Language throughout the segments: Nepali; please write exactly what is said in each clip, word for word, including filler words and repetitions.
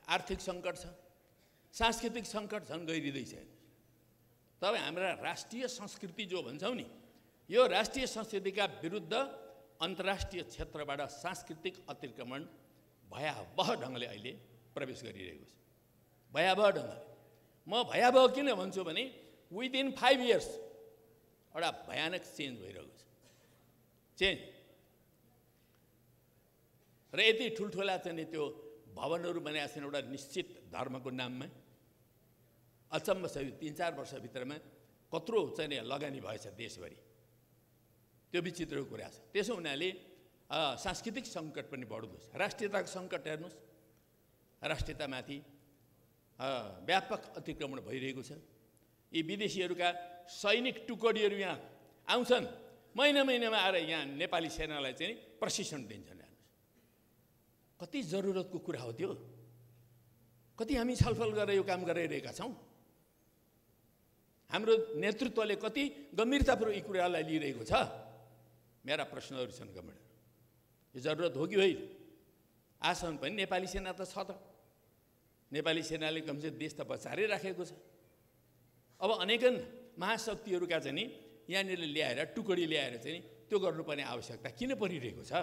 आर्थिक सङ्कट छ, सांस्कृतिक सङ्कट झन् गइरिँदैछ। तपाईँ हाम्रा राष्ट्रिय संस्कृति जो भन्छौँ नि, यो राष्ट्रिय संस्कृतिका विरुद्ध अन्तर्राष्ट्रिय क्षेत्रबाट सांस्कृतिक अतिक्रमण भयावह ढङ्गले अहिले प्रवेश गरिरहेको छ। भयावह ढङ्गले म भयावह किन भन्छु भने विदिन फाइभ इयर्स एउटा भयानक चेन्ज भइरहेको छ। चेन्ज र यति ठुल्ठुला चाहिँ त्यो भवनहरू बनाएका छन् एउटा निश्चित धर्मको नाममा। अचम्म छ, तिन चार वर्षभित्रमा कत्रो चाहिँ लगानी भएछ देशभरि, त्यो विचित्रको कुरा छ। त्यसो हुनाले सांस्कृतिक सङ्कट पनि बढ्दो छ। राष्ट्रियताको सङ्कट हेर्नुहोस्, राष्ट्रियतामाथि व्यापक अतिक्रमण भइरहेको छ। यी विदेशीहरूका सैनिक टुकडीहरू यहाँ आउँछन्, महिना महिनामा आएर यहाँ नेपाली सेनालाई चाहिँ प्रशिक्षण दिन्छन्। हेर्नुहोस् कति जरुरतको कुरा हो त्यो, कति हामी छलफल गरेर यो काम गरिरहेका छौँ। हाम्रो नेतृत्वले कति गम्भीरतापूर्वक यी कुरालाई लिइरहेको छ। मेरा प्रश्नहरू छन् कमेन्ट, यो जरुरत हो कि होइन? आसन पनि नेपाली सेना त छ त, नेपाली सेनाले कमसे देश त बचाएरै राखेको छ। अब अनेकन महाशक्तिहरूका चाहिँ नि यहाँनिर ल्याएर टुकडी ल्याएर चाहिँ त्यो गर्नुपर्ने आवश्यकता किन परिरहेको छ?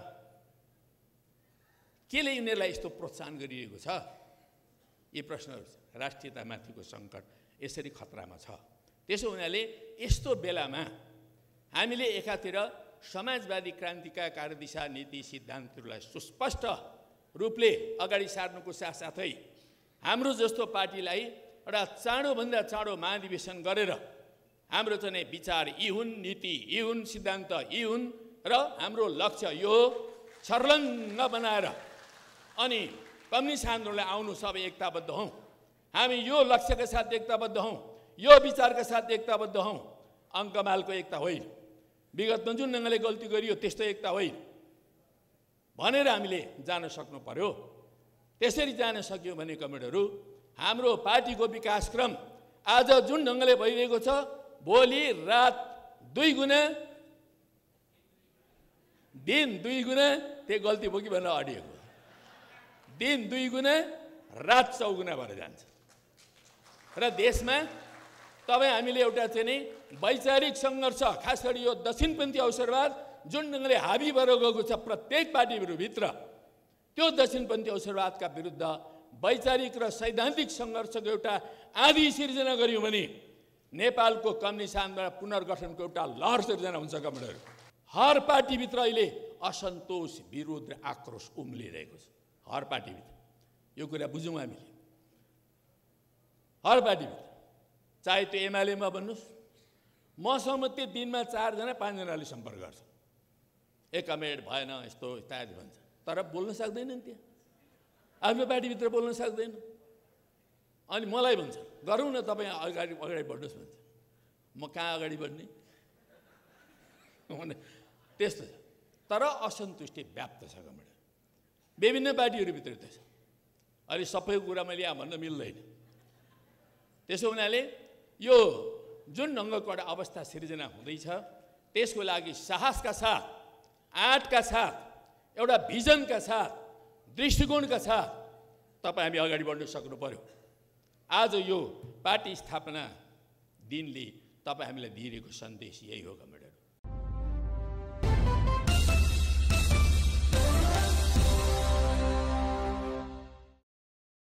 केले यिनीहरूलाई यस्तो प्रोत्साहन गरिरहेको छ? यी प्रश्नहरू छ। राष्ट्रियतामाथिको सङ्कट यसरी खतरामा छ। त्यसो हुनाले यस्तो बेलामा हामीले एकातिर समाजवादी क्रान्तिका कार्यदिशा नीति सिद्धान्तहरूलाई सुस्पष्ट रूपले अगाडि सार्नुको साथसाथै हाम्रो जस्तो पार्टीलाई एउटा चाँडोभन्दा चाँडो महाधिवेशन गरेर हाम्रो चाहिँ विचार यी हुन्, नीति यी हुन्, सिद्धान्त यी हुन् र हाम्रो लक्ष्य यो छर्लङ्ग बनाएर अनि कम्युनिस्ट आन्दोलनलाई आउनु सबै एकताबद्ध हौँ। हामी यो लक्ष्यका साथ एकताबद्ध हौँ, यो विचारका साथ एकताबद्ध हौँ। अङ्कमालको एकता होइन, विगतमा जुन ढङ्गले गल्ती गरियो त्यस्तो एकता होइन भनेर हामीले जान सक्नु पर्यो। त्यसरी जान सक्यो भने कमेडहरू हाम्रो पार्टीको विकासक्रम आज जुन ढङ्गले भइरहेको छ, भोलि रात दुई गुणा दिन दुई गुणा त्यो गल्ती बोकी भनेर अडिएको, दिन दुई गुणा रात चौगुना भएर जान्छ। र देशमा तपाईँ हामीले एउटा चाहिँ नि वैचारिक सङ्घर्ष, खास गरी यो दक्षिणपन्थी अवसरवाद जुन ढङ्गले हाबी भएर गएको छ प्रत्येक पार्टीहरूभित्र, त्यो दक्षिणपन्थी अवसरवादका विरुद्ध वैचारिक र सैद्धान्तिक सङ्घर्षको एउटा आदि सिर्जना गऱ्यौँ भने नेपालको कम्युनिस्ट आन्दोलन पुनर्गठनको एउटा लहर सिर्जना हुन्छ। कमेडहरू हर पार्टीभित्र अहिले असन्तोष, विरोध र आक्रोश उम्लिरहेको छ। हर पार्टीभित्र यो कुरा बुझौँ हामीले। हर पार्टीभित्र, चाहे त्यो एमालेमा भन्नुहोस्, मसँग त्यो दिनमा चारजना पाँचजनाले सम्पर्क गर्छ। एक कमेन्ट भएन यस्तो इत्यादि भन्छ, तर बोल्न सक्दैनन्। त्यहाँ आफ्नो पार्टीभित्र बोल्न सक्दैन। अनि मलाई भन्छ गरौँ न, तपाईँ अगाडि अगाडि बढ्नुहोस् भन्छ। म कहाँ अगाडि बढ्ने? त्यस्तो छ। तर असन्तुष्टि व्याप्त छ कमेन्ट विभिन्न पार्टीहरूभित्र। त्यसो अहिले सबैको कुरा मैले यहाँ भन्न मिल्दैन। त्यसो हुनाले यो जुन ढङ्गको एउटा अवस्था सिर्जना हुँदैछ, त्यसको लागि साहसका साथ, आँटका साथ, एउटा भिजनका साथ, दृष्टिकोणका साथ तपाईँ हामी अगाडि बढ्न सक्नु पर्यो। आज यो पार्टी स्थापना दिनले तपाईँ हामीलाई दिइरहेको सन्देश यही हो।